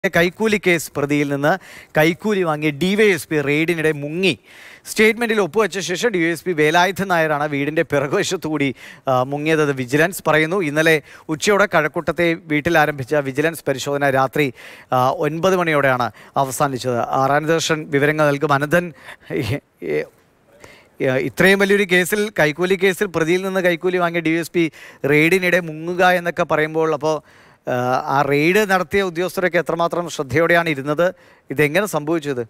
കൈക്കൂലി കേസ് പ്രതിയിൽ നിന്ന് കൈക്കൂലി വാങ്ങിയ ഡിവൈഎസ്പി റെയ്ഡിനിടെ മുങ്ങി. സ്റ്റേറ്റ്മെന്റിൽ ഒപ്പുവെച്ച ശേഷം ഡിവൈഎസ്പി വേലായുധൻ നായരാണ് വീടിന്റെ പിറകുവശത്തുകൂടി മുങ്ങിയതെന്ന് വിജിലൻസ് പറയുന്നു. ഇന്നലെ ഉച്ചയോടെ കഴക്കൂട്ടത്തെ വീട്ടിൽ ആരംഭിച്ച വിജിലൻസ് പരിശോധന രാത്രി 9 മണിയോടെയാണ് അവസാനിച്ചത്. ആറാനദർശൻ വിവരങ്ങൾ നൽകും. അനന്തൻ, ഇത്രയും വലിയൊരു കേസിൽ, കൈക്കൂലി കേസിൽ പ്രതിയിൽ നിന്ന് കൈക്കൂലി വാങ്ങിയ ഡിവൈഎസ്പി റെയ്ഡിനിടെ മുങ്ങുക എന്നൊക്കെ പറയുമ്പോൾ, അപ്പോൾ ആ റെയ്ഡ് നടത്തിയ ഉദ്യോഗസ്ഥരൊക്കെ എത്രമാത്രം ശ്രദ്ധയോടെയാണ് ഇരുന്നത്? ഇതെങ്ങനെ സംഭവിച്ചത്?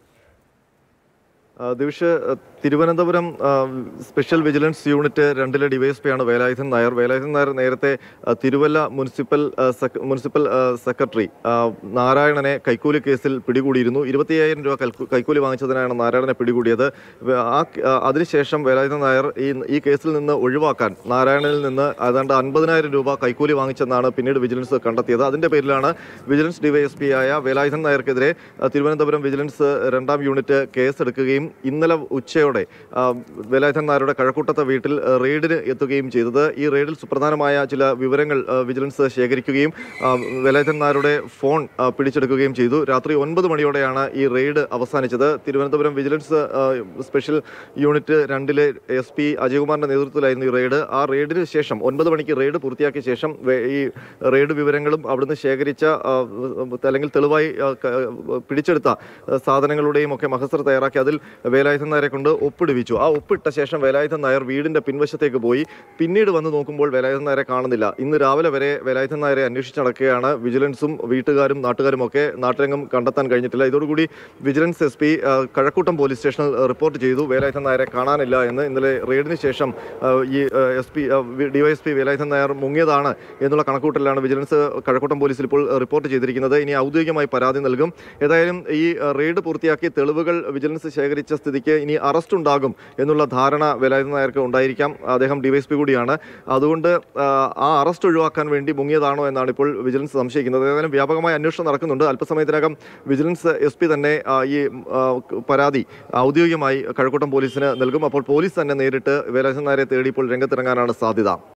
Divish, Thiruvananthapuram special vigilance unit 2 ഡിവൈഎസ്പിയാണ് വേലായുധൻ നായർ. വേലായുധൻ നായർ നേരത്തെ തിരുവല്ല മുനിസിപ്പൽ സെക്രട്ടറി നാരായണനെ കൈക്കൂലി കേസിൽ പിടികൂടിയിരുന്നു. 25,000 രൂപ കൈക്കൂലി വാങ്ങിച്ചതിനാണ് നാരായണനെ പിടികൂടിയത്. അതിനുശേഷം വേലായുധൻ നായർ ഈ കേസിൽ നിന്ന് ഒഴിവാക്കാൻ നാരായണനിൽ നിന്ന് ഏതാണ്ട് 50,000 രൂപ കൈക്കൂലി വാങ്ങിച്ചെന്നാണ് പിന്നീട് വിജിലൻസ് കണ്ടെത്തിയത്. അതിന്റെ പേരിലാണ് വിജിലൻസ് ഡിവൈഎസ്പിയായ വേലായുധൻ നായർക്കെതിരെ തിരുവനന്തപുരം വിജിലൻസ് 2ാം യൂണിറ്റ് കേസെടുക്കുകയും ഇന്നലെ ഉച്ചയോടെ വേലായുധൻ നായരുടെ കഴക്കൂട്ടത്തെ വീട്ടിൽ റെയ്ഡിന് എത്തുകയും ചെയ്തത്. ഈ റെയ്ഡിൽ സുപ്രധാനമായ ചില വിവരങ്ങൾ വിജിലൻസ് ശേഖരിക്കുകയും വേലായുധൻ നായരുടെ ഫോൺ പിടിച്ചെടുക്കുകയും ചെയ്തു. രാത്രി 9 മണിയോടെയാണ് ഈ റെയ്ഡ് അവസാനിച്ചത്. Thiruvananthapuram vigilance special unit 2 SP അജയകുമാറിന്റെ നേതൃത്വത്തിലായിരുന്നു ഈ റെയ്ഡ്. ആ റെയ്ഡിന് ശേഷം 9 മണിക്ക് റെയ്ഡ് പൂർത്തിയാക്കിയ ശേഷം ഈ റെയ്ഡ് വിവരങ്ങളും അവിടുന്ന് ശേഖരിച്ച അല്ലെങ്കിൽ തെളിവായി പിടിച്ചെടുത്ത സാധനങ്ങളുടെയും ഒക്കെ മഹസർ തയ്യാറാക്കി അതിൽ വേലായുധൻ നായരെ കൊണ്ട് ഒപ്പിടുവിച്ചു. ആ ഒപ്പിട്ട ശേഷം വേലായുധൻ നായർ വീടിന്റെ പിൻവശത്തേക്ക് പോയി. പിന്നീട് വന്ന് നോക്കുമ്പോൾ വേലായുധൻ നായരെ കാണുന്നില്ല. ഇന്ന് രാവിലെ വരെ വേലായുധൻ നായരെ അന്വേഷിച്ച് നടക്കുകയാണ് വിജിലൻസും വീട്ടുകാരും നാട്ടുകാരും ഒക്കെ. നാട്ടുരംഗം കണ്ടെത്താൻ കഴിഞ്ഞിട്ടില്ല. ഇതോടുകൂടി വിജിലൻസ് SP കഴക്കൂട്ടം പോലീസ് സ്റ്റേഷനിൽ റിപ്പോർട്ട് ചെയ്തു വേലായുധൻ നായരെ കാണാനില്ല എന്ന്. ഇന്നലെ റെയ്ഡിന് ശേഷം ഈ DYSP വേലായുധൻ നായർ മുങ്ങിയതാണ് എന്നുള്ള കണക്കൂട്ടലാണ് വിജിലൻസ് കഴക്കൂട്ടം പോലീസിൽ ഇപ്പോൾ റിപ്പോർട്ട് ചെയ്തിരിക്കുന്നത്. ഇനി ഔദ്യോഗികമായി പരാതി നൽകും. ഏതായാലും ഈ റെയ്ഡ് പൂർത്തിയാക്കി തെളിവുകൾ വിജിലൻസ് ശേഖരിച്ച സ്ഥിതിക്ക് ഇനി അറസ്റ്റ് ഉണ്ടാകും എന്നുള്ള ധാരണ വേലായുധൻ നായർക്ക് ഉണ്ടായിരിക്കാം. അദ്ദേഹം DYSP കൂടിയാണ്. അതുകൊണ്ട് ആ അറസ്റ്റ് ഒഴിവാക്കാൻ വേണ്ടി മുങ്ങിയതാണോ എന്നാണ് ഇപ്പോൾ വിജിലൻസ് സംശയിക്കുന്നത്. ഏതായാലും വ്യാപകമായ അന്വേഷണം നടക്കുന്നുണ്ട്. അല്പസമയത്തിനകം വിജിലൻസ് SP തന്നെ ഈ പരാതി ഔദ്യോഗികമായി കഴക്കൂട്ടം പോലീസിന് നൽകും. അപ്പോൾ പോലീസ് തന്നെ നേരിട്ട് വേലായുധൻ നായരെ തേടി ഇപ്പോൾ രംഗത്തിറങ്ങാനാണ് സാധ്യത.